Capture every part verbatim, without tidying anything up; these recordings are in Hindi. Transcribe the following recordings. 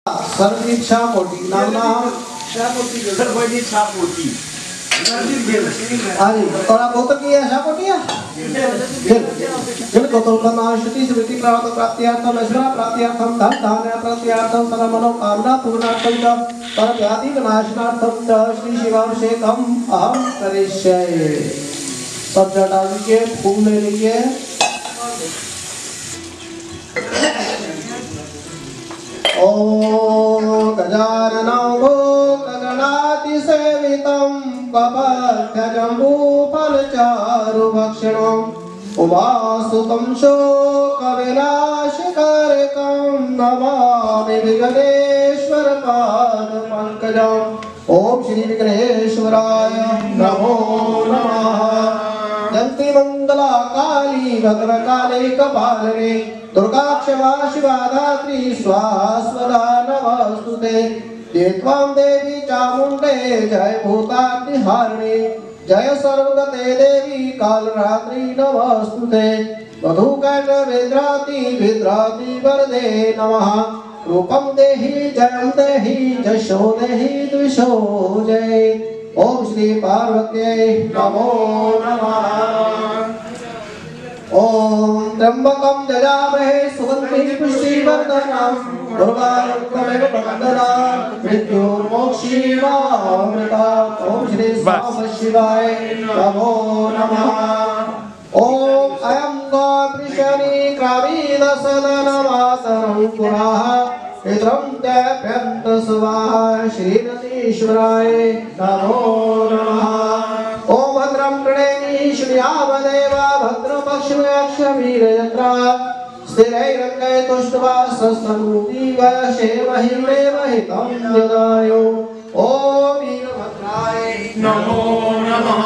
सर्वजीत शापोटी नाम नाम शापोटी सर्वजीत शापोटी आरी और आप बोतल की है शापोटी है जिन जिन बोतल का नाम श्रुति स्मृति प्राप्त प्राप्तियार्थम ऐश्वर्य प्राप्तियार्थम धन धान्य प्राप्तियार्थम सर्व मनोकामना पूर्णार्थम च परव्याधि विनाशनार्थम च श्री शिवाभिषेकम अहम करिष्ये। सब जल डाल लीजिए, फूल ले लीजिए। ओम गजाननं भूतगणातिसेवितं कपर्थजम्बूफलचारुभक्षणम् उमासुतं शोकविनाशकारकं नमामि विघ्नेश्वरपादपङ्कजम्। ओम श्री विघ्नेश्वराय नमो नमः। जयन्ती मंगला काली भद्रकाली कपालिनी दुर्गा क्षमा शिवा धात्री स्वाहा स्वधा नमस्तुते। जय त्वां देवी चामुण्डे जय भूतात्रिहारिणी जय सर्वगते देवी कालरात्रि नमस्तुते। मधुकैटभेद्राति भेद्राति वरदे नमः। रूपं देहि जयं देहि जशो देहि द्विषो जय। ओम श्री पार्वत्यै नमो नमः। ओम त्र्यंबकं यजामहे सुगन्धिं पुष्टिवर्धनम् उर्वारुकमेव बन्धनात् मृत्युर्मोक्षीमामृतात्। ओम श्री साम शिवाय नमो नमः। ओम अयं गोवृषणी क्रवीदसदनमातरं पुराः इदं तेभ्यन्त स्वाहा श्रीरतीश्वराय नमो नमः। ओम भद्रं कृणेमि श्रियावदेवा भद्रपक्ष्मक्षवीरयत्रा स्थिरैरङ्गैतुष्टवासस्तनूतीव क्षेमहिमेवहितं यदायो। ओम वीरभद्राय नमो नमः।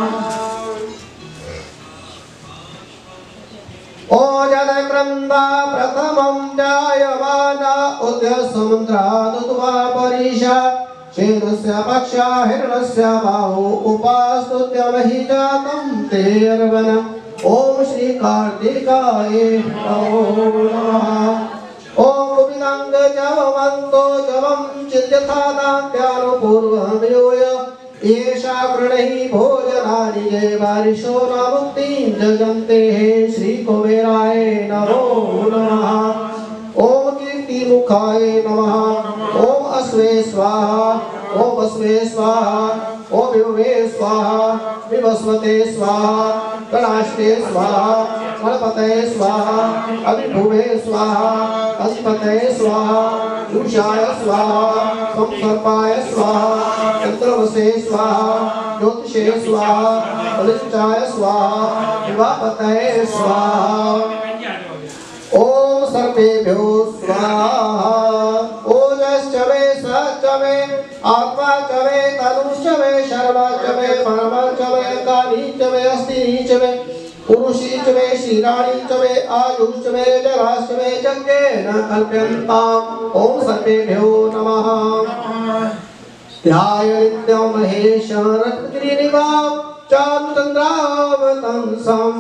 ओ जलक्रन्दा प्रथमं जायमाना उद्यसमुद्रादुत्वा परीशा शेरस्य पक्षा हिरणस्य बाहु उपास्तुत्यमहि जातं ते अर्वन। ओम श्री कार्तिकाय नमो नमः। ओम विदंग जवमन्तो जवं चिद्यथादात्यानुपूर्वमयोय एषा कृणहि भोजनानि ये वारिशो न मुक्तिं जगन्ते श्री कुबेराय नमो नमः। ओम कीर्तिमुखाय नमः। ओम अश्वे स्वाहा। ओम अश्वे स्वाहा। ओम विभवे स्वाहा। विभस्वते स्वाहा। गणाष्टे स्वाहा। गणपते स्वाहा। अभिभुवे स्वाहा। अधिपते स्वाहा। उषाय स्वाहा। संसर्पाय स्वाहा। चंद्रवसे स्वाहा। ज्योतिषे स्वाहा। बलिष्ठाय स्वाहा। विवापतये स्वाहा। ओम सर्वेभ्यो स्वाहा। ओजश्च मे सहश्च मे आत्मा च मे तनुश्च मे शर्मा च मे परमा च मे काली च मे अस्ति च मे पुरुषी च मे श्रीराणी च मे आयुश्च मे जराश्च मे यज्ञेन कल्प्यन्ताम्। ओम सर्वेभ्यो नमः। ध्याय नित्यं महेशं रत्नगिरिनिवां चारुचन्द्रावतंसम्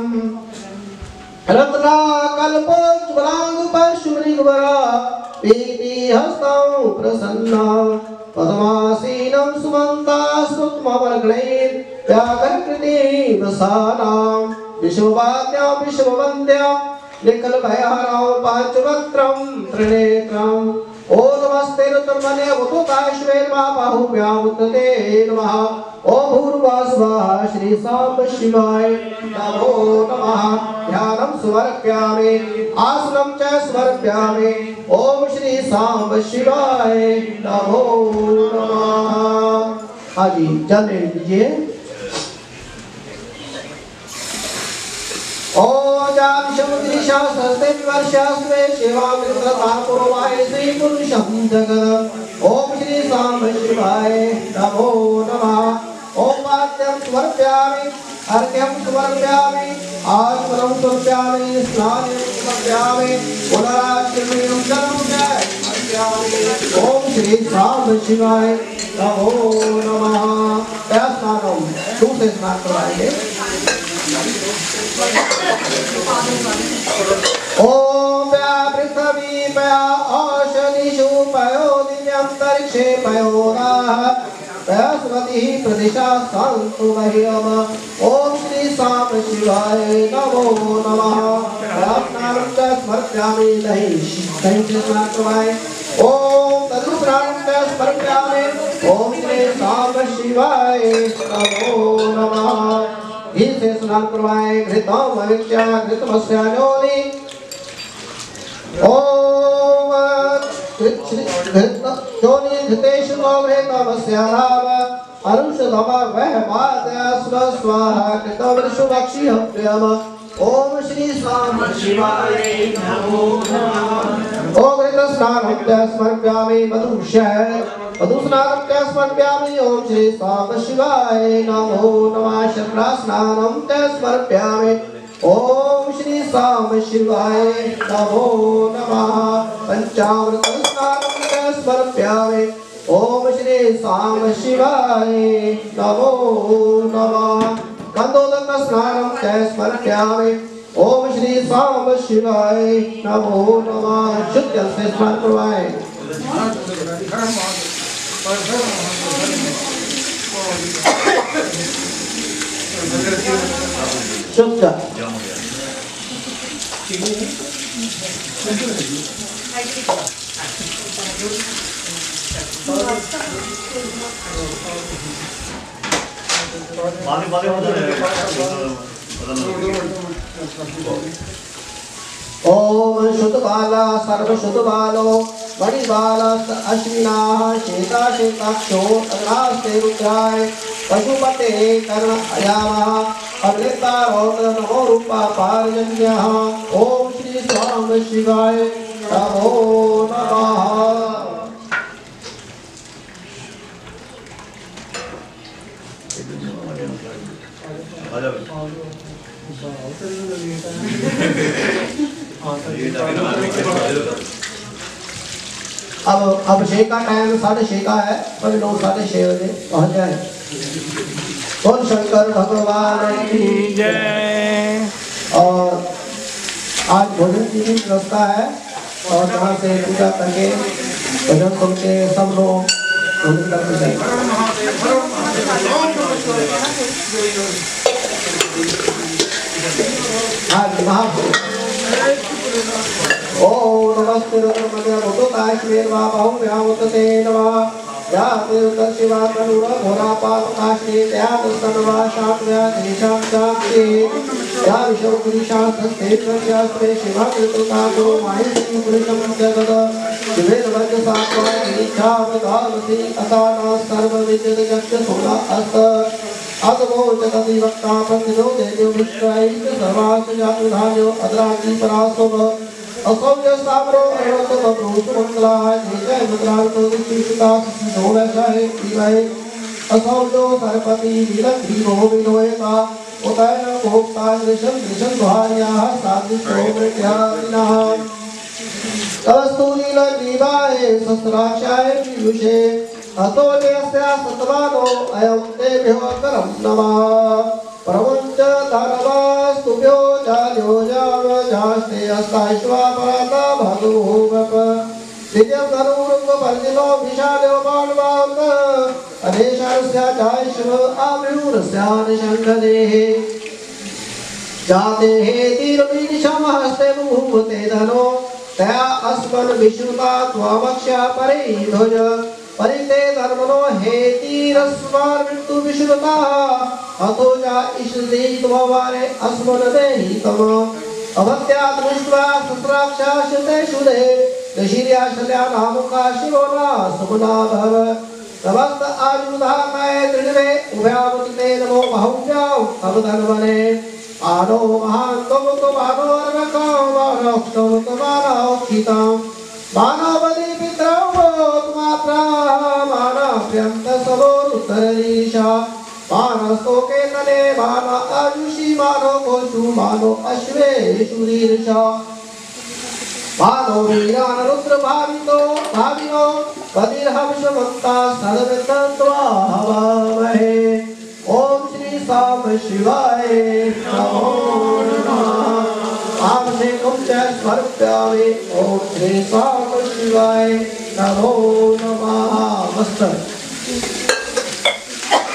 रत्नाकल्पोज्ज्वलाङ्गुपशुमृगवरा पीतिहस्तं प्रसन्ना पद्मासीनं सुमन्तास्तुत्मवर्गणैर्व्याकरकृतिवसानां विश्ववाद्यां विश्ववन्द्यां निखलभयहरां पाञ्चवक्त्रं त्रिनेत्रम्। ओ नमस्ते रुद्रमने उतुताश्वेर्माबाहुभ्यामुत्तते नमः। ओम भूर्भुवः स्वाहा श्री सांब शिवाय नमो नमः। ध्यानं समर्पयामि आसनं च समर्पयामि। ओम श्री सांब शिवाय नमो नमः। हाँ जी जल ले लीजिए। ओम जाविषमुद्री शास्त्रस्ते विवर्षास्त्रे शिवामृततापुरवाय श्री पुरुषं जगत्। ओम श्री सांब शिवाय नमो नमः। ओम वाद्यं समर्पयामि अर्घ्यं समर्पयामि आचमनं समर्पयामि स्नानं समर्पयामि पुनराचमनं जलं समर्पयामि। ओम श्री सांब शिवाय नमो नमः। क्या स्नानं दूसरे स्नान करवाएंगे। ओम पृथ्वी पया औषधिषु पयो शांति प्रदिशा शांतो मह्यम। ओम श्री साम शिवाय नमो नमः। स्नानं च स्मर्पयामि दहि दहि से स्नान करवाएं। ओम तदुस्नानं च स्मर्पयामि। ओम श्री साम शिवाय नमो नमः। घी से स्नान करवाएं। घृतम अविच्या घृतमस्यानोनि। ओम जोनि घृतेषु घृतमस्याधाव अरुषधम वहमादस्व स्वाहा कृतवृषभक्षिहव्यम। ओम श्री साम शिवाय नमो नमः। ओम घृतस्नानं च स्मर्पयामि मधुशः मधुस्नानं च स्मर्पयामि। ओम श्री साम शिवाय नमो नमः। शर्करास्नानं च स्मर्पयामि। ओम श्री साम शिवाय नमो नमः। पंचामृत स्नानं च समर्पयामि। ओम श्री साम शिवाय नमो नमः। गंधोदक स्नानं च समर्पयामि। ओम श्री साम शिवाय नमो नमः। शुद्ध जल से स्नान करवाएं। शुद्ध बाले बाले ओम शुद्ध बाला सर्व शुद्ध बालो मणिबाला अश्विना शेता शेताक्षो अग्रास्ते रुद्राय पशुपते कर्ण अयामा अग्निता रौद्र नमो रूपा पारजन्यः। ओम श्री साम शिवाय नमो नमः। अब अभिषेक का टाइम साढ़े छह का है, पर लोग साढ़े छह बजे पहुंच जाए। बोल शंकर भगवान की जय। और आज भोजन की भी व्यवस्था है और यहाँ से पूजा करके भजन सुन के सब लोग भोजन करके जाएंगे। आज महाभोज ओम नमस्ते रुद्रमन्य भूतकाश्मीर वाबाहु व्यामुतते नमः। या देवता शिवा तनुरा घोरा पापकाश्मी त्याग सनवा शांत्या देशां शांति। या विष्णु पुरुषास्ते प्रत्यास्ते शिवा कृतका गो माहिनी पुरुषं जगद विवेद वर्ग सात्वा इच्छा विधानसी अताना सर्व विद्युत जगत सोला अस्त अदमो जगति वक्ता प्रतिनो देव विश्वाय सर्वास जातुधान्यो अद्रांति परासोभ असौज सामरो अरत बब्रूत मंगलाय जय मुद्रांतो दिशिता सिद्धो वैसाय पीवाय असौजो सरपति विलंघी भो विनोयता उदयन भोक्ता दृशं दृशं भार्याः साधिष्ठो मृत्यादिनः कवस्तूलील ग्रीवाय शस्त्राक्षाय पीयूषे अतोल्यस्य सत्वानो अयं तेभ्यो करं नमः। प्रवंच धर्मस्तुभ्यो जाल्यो जाव जास्ते अस्ताश्वा पराता भगवोवप दिव्यं धनुरुक्म पर्जिनो विशाल्यो बाणवान्त अनेशास्य जायश्व आव्यूरस्यान शङ्खदेः जाते हे तीरमीनिशमहस्ते मुहुमते धनो तया अस्मन् विश्रुता त्वामक्षा परिध्वज परिते धर्मनो हेतिरस्मार मृत्यु विश्रुता अतो जा इष्टि त्ववारे अस्मन् देहि तम अभत्यात् दृष्ट्वा सत्राक्षा शुते शुदे दशिर्या शल्या नामुका शिवोना सुमना भव तवस्त आयुधा कै दृढवे उभयावते नमो बहुव्यां अवधन्वने आनो महान्तम तुमानो अर्वको मानोक्तम तुमानो क्षितां मानवदि पितरौ मात्रा मानप्यन्त सवोरुत्तरीशा मानस्तोके तले मान आयुषी मानो गोषु मानो अश्वेषु रीर्षा मानो वीरान रुद्र भावितो भाविनो पतिर्हविषमन्ता सर्वतत्त्वा हवामहे। ओम श्री साम शिवाय नमो नमः। अभिषेकं च समर्पयामि। ओम श्री साम शिवाय नमो नमः। मस्त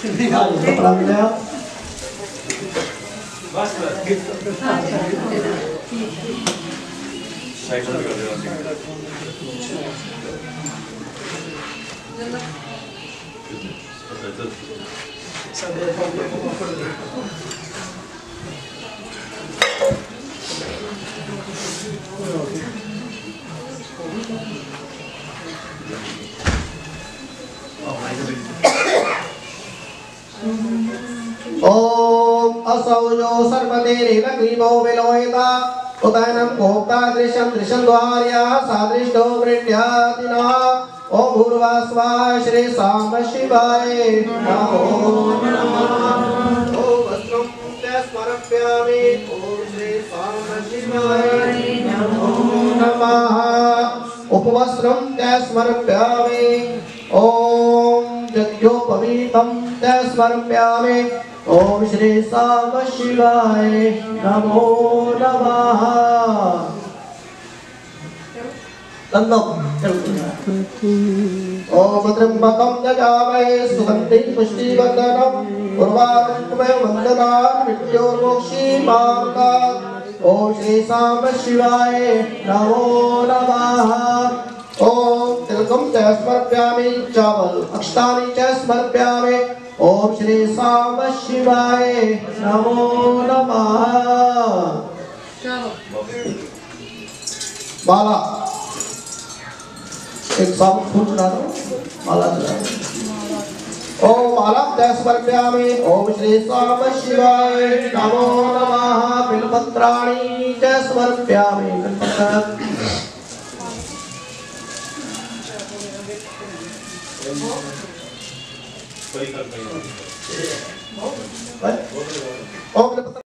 कपड़ा मिला बस साइड में कर देना ओम असौ यो सर्वदेरेवग्रीवो विलोहिता उदयनं भोक्ता दृश्यं दृश्यं द्वार्या सादृष्टो मृड्यादिना ओम भूर्वास्वाय श्री साम शिवाय नमो नमः ओम वस्त्रं ते स्मर्पयामि ओम श्री साम शिवाय नमो नमः उपवस्त्रं ते स्मर्पयामि ओम यज्ञोपवीतं ते स्मर्पयामि ओम श्री साम शिवाय नमो नमः ओम त्र्यंबकं यजामहे सुगन्धिं पुष्टिवर्धनम् उर्वारुकमेव वन्दनान् मृत्योर्मोक्षीमार्गात् ओम श्री साम शिवाय नमो नमः ओम तिलकं च स्मर्पयामि चावल अक्षतानि च स्मर्पयामि ओम श्री साम शिवाय नमो नमः माला एक साबुत फूल चढ़ा दो माला चढ़ा दो ओम माला च स्मर्पयामि ओम श्री साम शिवाय नमो नमः बिल्वपत्राणि च स्मर्पयामि बिल्वपत्र ओम